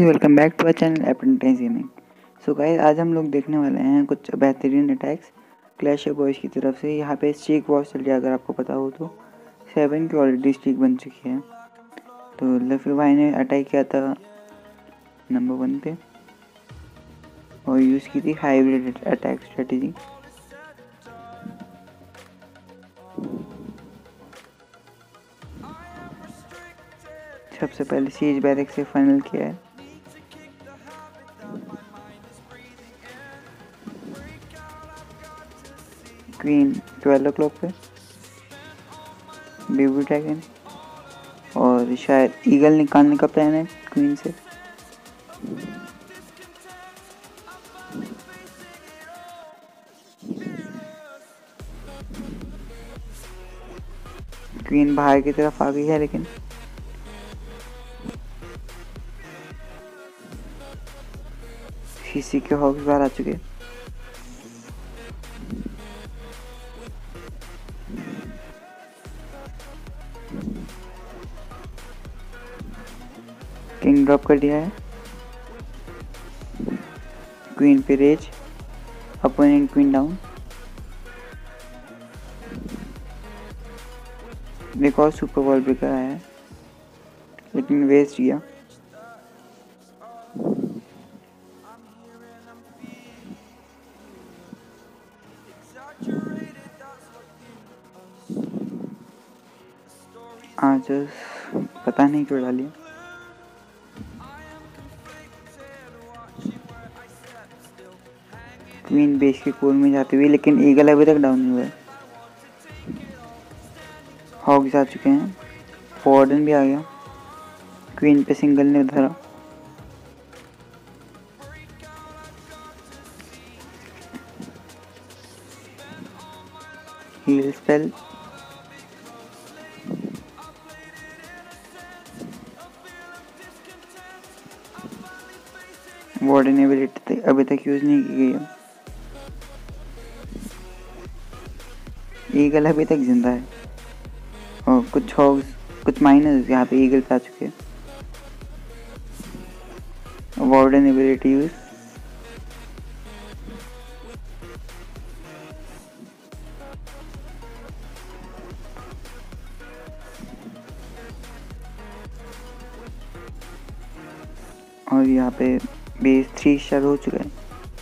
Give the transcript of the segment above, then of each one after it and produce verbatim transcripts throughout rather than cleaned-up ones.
Welcome back to our channel Apprentice Gaming. So guys, आज हम लोग देखने वाले हैं कुछ बेहतरीन अटैक्स क्लैश ऑफ बॉयज़ की तरफ से। यहाँ पे स्ट्रीक वॉर चल रही है, अगर आपको पता हो तो सेवन की ऑलरेडी स्ट्रीक बन चुकी है। तो लफी भाई ने अटैक किया था नंबर वन पे और यूज़ की थी हाइब्रिड अटैक स्ट्रेटेजी। सबसे पहले सीज बैरक से फाइनल किया है। क्वीन ट्वेल्व ओ क्लॉक पे, बेबी ड्रैगन और शायद ईगल निकालने का प्लान है क्वीन से। क्वीन बाहर की तरफ आ गई है, लेकिन सीसी के हॉक्स बाहर आ चुके। किंग ड्रॉप कर दिया है। क्वीन पे रेज, अपोनेंट क्वीन डाउन। एक और सुपर वॉल ब्रेकर आया है, लेकिन वेस्ट किया। आज पता नहीं क्यों डाली। क्वीन बेस के कोर में जाती हुई, लेकिन ईगल अभी तक डाउन नहीं हुआ है। हॉग्स आ चुके हैं, वार्डन भी आ गया। क्वीन पे सिंगल ने धरा। हील स्पेल, वार्डन एबिलिटी अभी तक यूज नहीं की गई है। ईगल अभी तक जिंदा है और कुछ हॉग्स, कुछ माइनर्स यहाँ पे ईगल पे आ चुके हैं। Warden ability use. और यहाँ पे बेस थ्री स्टार हो चुका है।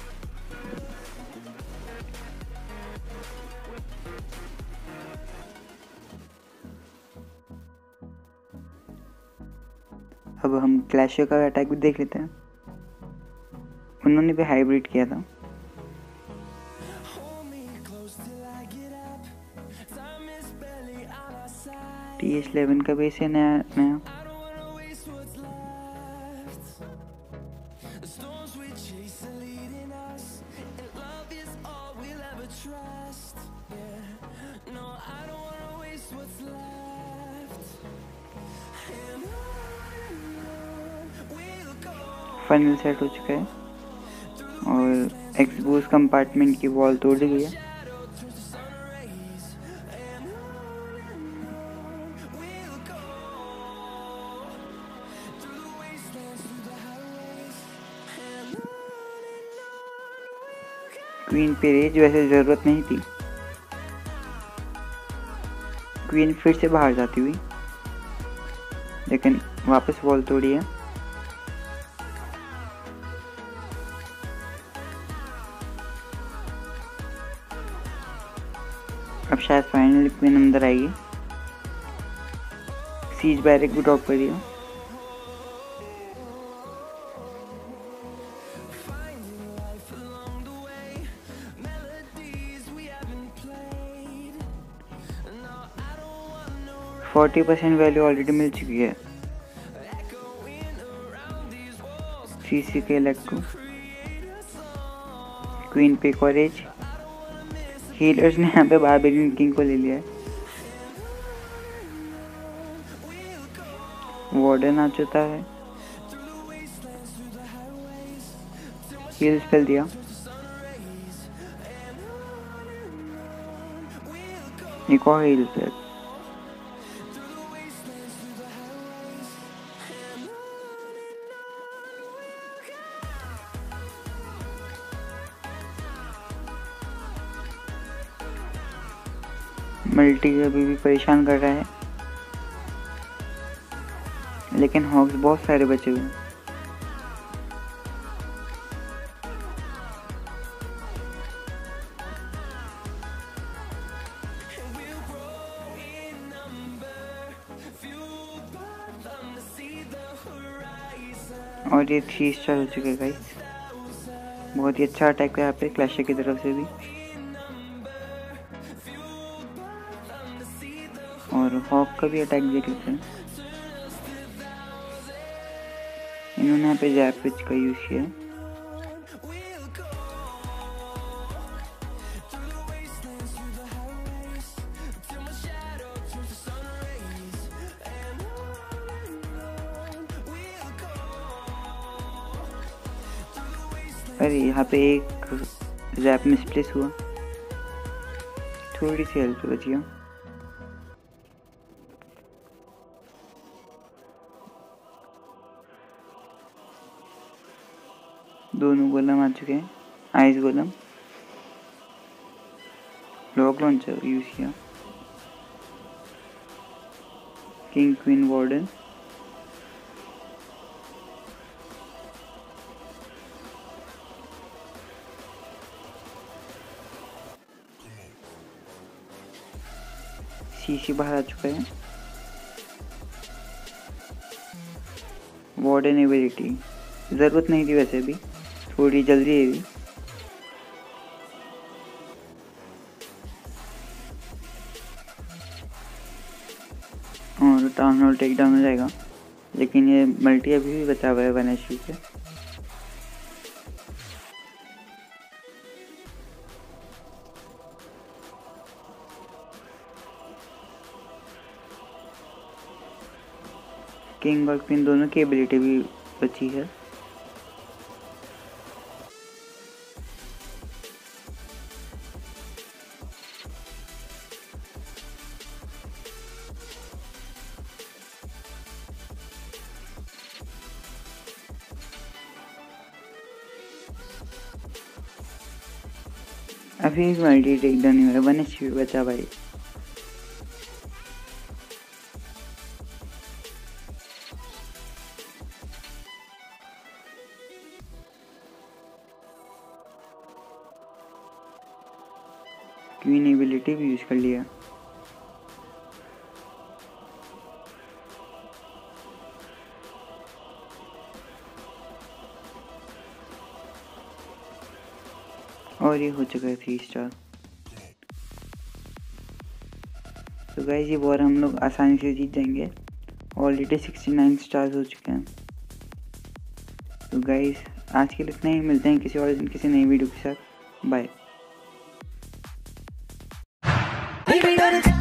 अब हम क्लैशर का अटैक भी देख लेते हैं। उन्होंने भी हाइब्रिड किया था। टी एच इलेवन का बेस है नया नया। फाइनल सेट हो चुका है और एक्सबोस कंपार्टमेंट की वॉल तोड़ दी गई है। क्वीन पे रेज वैसे जरूरत नहीं थी। क्वीन फिर से बाहर जाती हुई, लेकिन वापस वॉल तोड़ी है। अब शायद फाइनली क्वीन अंदर आएगी। सीज बैरक भी ड्रॉप कर दिया। फोर्टी परसेंट वैल्यू ऑलरेडी मिल चुकी है सीसी के इलेक्ट्रो। क्वीन पे कॉरेज। हीलर्स ने यहाँ पे बारबेरियन किंग को ले लिया है। वार्डन आ चुका है, हील स्पेल दिया। एक और हील स्पेल। मल्टी अभी भी परेशान कर रहा है, लेकिन हॉक्स बहुत सारे बचे हुए हैं। और ये थ्री स्टार हो चुके हैं गाइस। बहुत ही अच्छा अटैक है यहाँ पे क्लैशर की तरफ से भी। और हॉक का भी अटैक देख लेते हैं। इन्होंने यहाँ पे जैप पिच का यूज किया। अरे यहाँ पे एक जैप मिसप्लेस हुआ, थोड़ी सी हेल्प बची हो। दोनों गोलम आ चुके हैं। Ice golem, log launcher use किया। किंग क्वीन वार्डन, सीसी बाहर आ चुका है। वार्डन एबिलिटी ज़रूरत नहीं थी वैसे भी, थोड़ी जल्दी है भी। और टाउन हॉल टेक डाउन हो जाएगा, लेकिन ये मल्टी अभी भी बचा हुआ है वन एच पी पे। किंग और क्वीन दोनों की एबिलिटी भी बची है। अभी मल्टी टेक डाउन नहीं हुआ, वन एच पी बचा भाई। क्वीन एबिलिटी भी यूज कर लिया। और ये हो चुका है थ्री स्टार। तो गाइस ये वॉर हम लोग आसानी से जीत जाएंगे। ऑलरेडी सिक्सटी नाइन स्टार्स हो चुके हैं। तो गाइस आज के लिए इतना ही, मिलते हैं किसी और दिन किसी नई वीडियो के साथ। बाय।